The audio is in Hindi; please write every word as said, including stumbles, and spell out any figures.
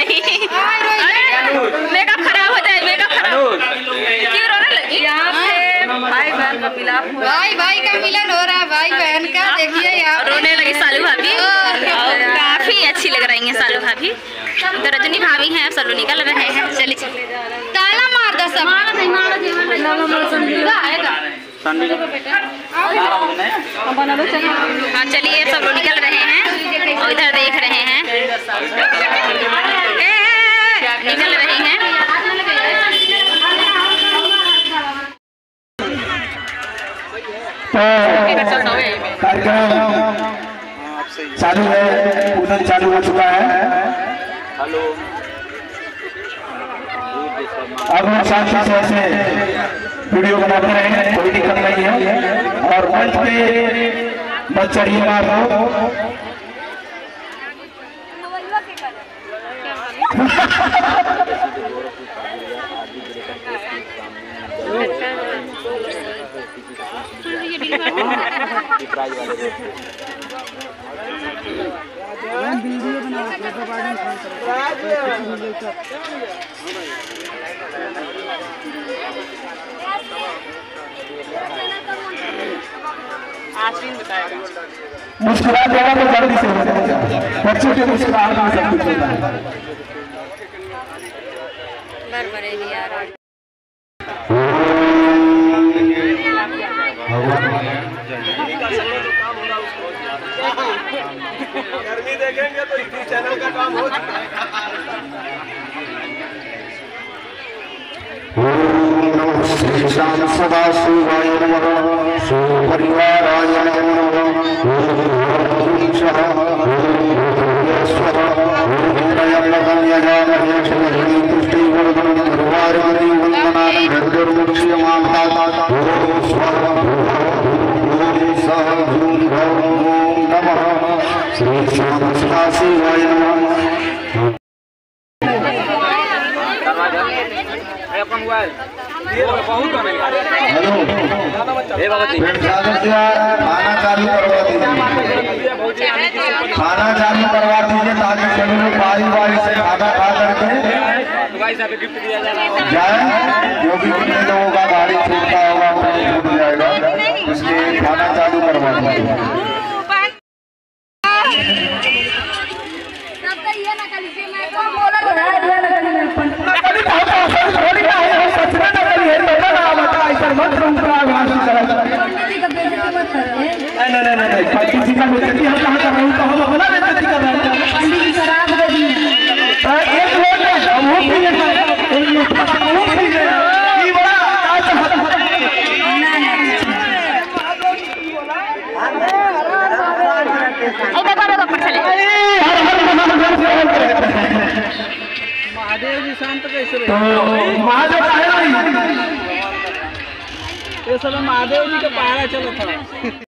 नहीं। मेकअप खराब हो जाए, मेकअप खराब। क्यों रोने लगी? यहाँ पे भाई बहन का मिलाप, भाई भाई का मिलन हो रहा है, भाई बहन का। देखिए यहाँ रोने लगी सालू भाभी, काफी अच्छी लग रही है सालू भाभी। तो रजनी भाभी हैं, सब लोग निकल रहे हैं। चलिए चलिए, ताला मार दो सब। हाँ चलिए, सब लोग निकल रहे हैं और इधर देख रहे हैं, निकल रहे हैं। कार्यक्रम चालू है, पूजन चालू हो चुका है। हेलो, अब हम शांति से ऐसे वीडियो बनाते रहेंगे, कोई दिक्कत नहीं है। और मंच पे मत चढ़िएगा आप लोग। वीडियो बना मुस्कुरा देगा तो जल्दी से हो जाएगा। बच्चों के मुस्कुराहट में सब कुछ होता है। गर्मी देखेंगे तो इसी चैनल का काम हो चुका है। श्री श्याम सदा शिवाय नमः, सुपरिवाराय नमः, श्री श्याम सदा शिवाय नमः। खाना चालू करवा दीजिए, खाना चालू करवा दीजिए ताकि सभी लोग बारी बारी से खाना खा करके जाए। जो भी कितने लोगों का गाड़ी छूटता होगा वो छूट जाएगा, इसलिए खाना चालू करवा दीजिए। नहीं नहीं नहीं नहीं, किसी का बेइज्जती हम कहाँ कर रहे हैं? तो हम अपना बेइज्जती कर रहे हैं। पंडित जी शराब दे दी है, एक लोग हम वो पी लेते हैं, एक लोग वो पी लेते हैं। ये बड़ा आज महादेव जी शांत कैसे तो महादेव का है नहीं, ये सब महादेव जी का पहाड़ा चलो था।